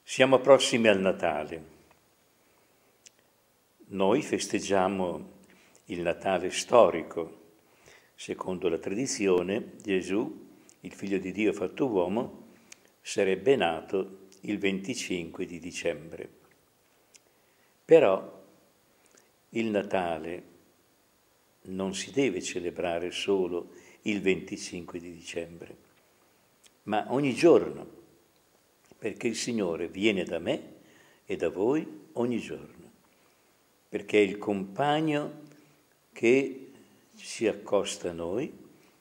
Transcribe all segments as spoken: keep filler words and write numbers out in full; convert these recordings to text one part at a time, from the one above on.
Siamo prossimi al Natale. Noi festeggiamo il Natale storico. Secondo la tradizione, Gesù, il Figlio di Dio fatto uomo, sarebbe nato il venticinque di dicembre. Però il Natale non si deve celebrare solo il venticinque di dicembre, ma ogni giorno, perché il Signore viene da me e da voi ogni giorno, perché è il compagno che si accosta a noi,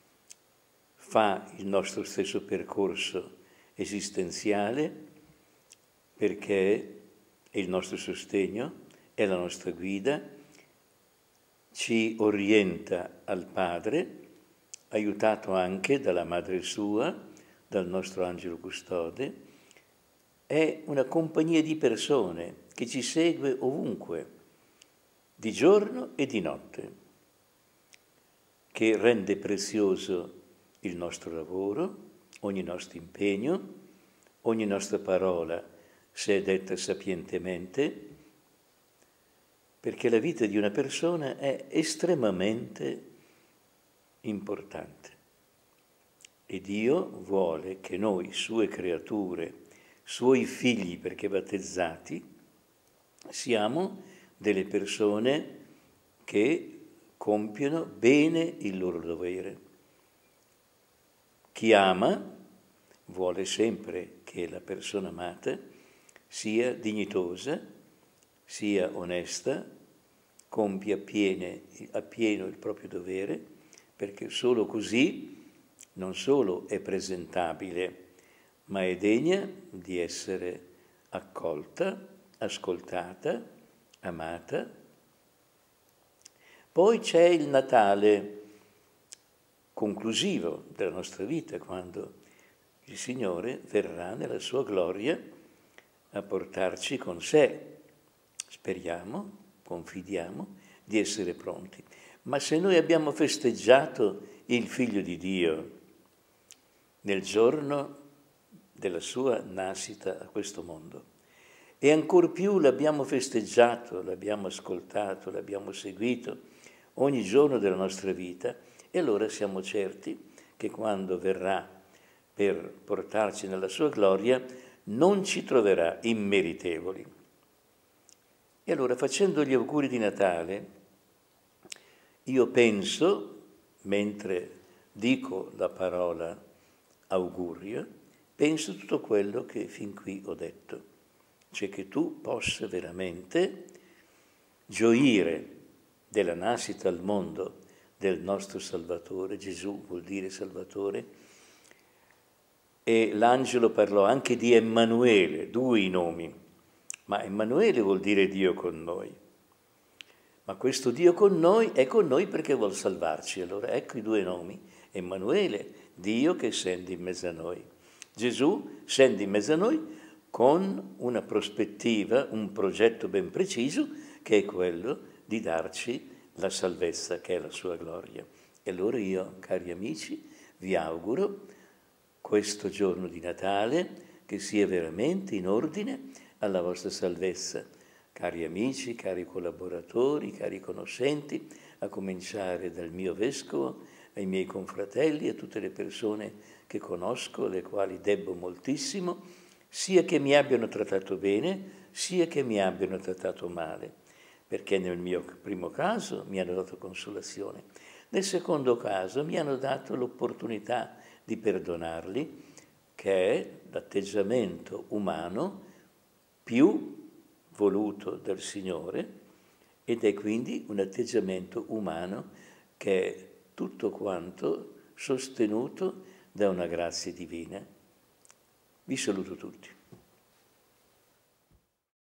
fa il nostro stesso percorso esistenziale, perché è il nostro sostegno, è la nostra guida, ci orienta al Padre, aiutato anche dalla Madre sua, dal nostro angelo custode. È una compagnia di persone che ci segue ovunque, di giorno e di notte, che rende prezioso il nostro lavoro, ogni nostro impegno, ogni nostra parola, se è detta sapientemente, perché la vita di una persona è estremamente importante. E Dio vuole che noi, sue creature, suoi figli perché battezzati, siamo delle persone che compiono bene il loro dovere. Chi ama vuole sempre che la persona amata sia dignitosa, sia onesta, compia appiene, appieno il proprio dovere, perché solo così non solo è presentabile, ma è degna di essere accolta, ascoltata, amata. Poi c'è il Natale conclusivo della nostra vita, quando il Signore verrà nella sua gloria a portarci con sé. Speriamo, confidiamo di essere pronti. Ma se noi abbiamo festeggiato il Figlio di Dio nel giorno della sua nascita a questo mondo, e ancor più l'abbiamo festeggiato, l'abbiamo ascoltato, l'abbiamo seguito ogni giorno della nostra vita, e allora siamo certi che quando verrà per portarci nella sua gloria non ci troverà immeritevoli. E allora, facendo gli auguri di Natale, io penso, mentre dico la parola augurio, penso tutto quello che fin qui ho detto, cioè che tu possa veramente gioire della nascita al mondo del nostro Salvatore. Gesù vuol dire Salvatore, e l'angelo parlò anche di Emanuele, due i nomi, ma Emanuele vuol dire Dio con noi. Ma questo Dio con noi è con noi perché vuol salvarci. Allora ecco i due nomi: Emanuele, Dio che scende in mezzo a noi. Gesù scende in mezzo a noi con una prospettiva, un progetto ben preciso, che è quello di darci la salvezza, che è la sua gloria. E allora io, cari amici, vi auguro questo giorno di Natale che sia veramente in ordine alla vostra salvezza. Cari amici, cari collaboratori, cari conoscenti, a cominciare dal mio vescovo, ai miei confratelli, a tutte le persone che conosco, alle quali debbo moltissimo, sia che mi abbiano trattato bene, sia che mi abbiano trattato male, perché nel mio primo caso mi hanno dato consolazione, nel secondo caso mi hanno dato l'opportunità di perdonarli, che è l'atteggiamento umano più voluto dal Signore, ed è quindi un atteggiamento umano che è tutto quanto sostenuto da una grazia divina. Vi saluto tutti.